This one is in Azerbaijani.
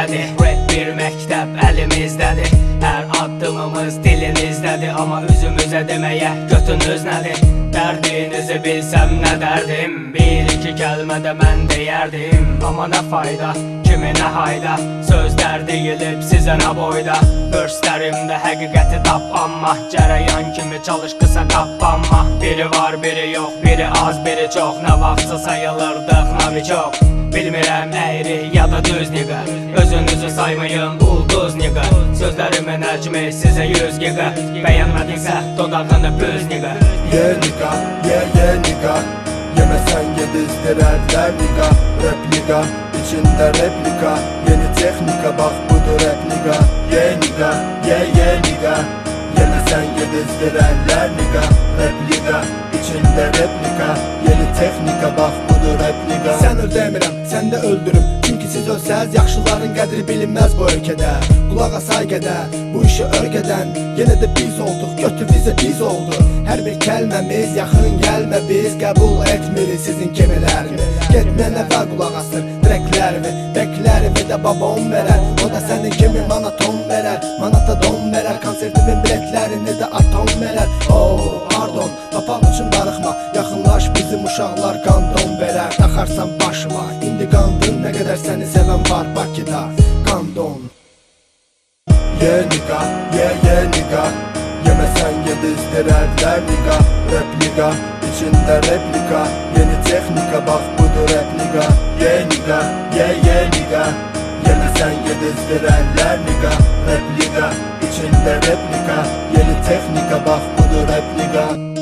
dilimizdədir. Rap bir məktəb əlimizdədir. Hər addımımız dilinizdədir. Amma üzümüzə deməyə götünüz nədir? Dərdinizi bilsəm nə dərdim? Bir iki kəlmədə mən deyərdim. Amma nə fayda, kimi nə hayda? Sözlər deyilib sizə nə boyda? Görslərimdə həqiqəti taplanma. Cərəyan kimi çalış qısa qapanma. Biri var biri yox, biri az biri çox. Nə vaxtsa sayılırdıq naviçok. Bilmirəm əyri ya da düz niqə. Özünüzü saymayın ulduz niqə. Sözlərimi nəcmi sizə 100 giqə. Bəyənmədinsə dodağını büz niqə. Ye niqa, ye niqa. Yeməsən yedizdirərlər niqa. Replika, içində replika. Yeni texnika bax budur replika. Ye niqa, ye niqa. Yeməsən yedizdirərlər niqa. Replika, içində replika. Yeni texnika bax budur replika. Sən öl demirəm, sən də öldürüm. Çünki siz ölsəz, yaxşıların qədri bilinməz bu ölkədə. Qulağa sayqədə, bu işi örgədən. Yenə də biz olduq, götür bizə biz oldu. Hər bir kəlməmiz, yaxın gəlmə biz. Qəbul etmirik sizin kemilərimi. Getmə nə var qulaq asır, direklərimi. Beklərimi də babam verər. O da sənin kimi manaton verər. Manata don verər, konsertimin biletlərini də atom verər. Oh, pardon, papaq üçün darıxma. Yaxınlaş bizim uşaqlar qandon verər. Taxarsan başıma, indi qandın. Nə qədər səni sevən var Bakıda, qandon. Ye niqa, ye niqa. Yeməsən yedizdirərlər niqa. Replika, içində replika. Yeni texnika bax budur replika. Ye niqa, ye niqa. Yeməsən yedizdirərlər niqa. Replika, içində replika. Yeni texnika bax budur replika.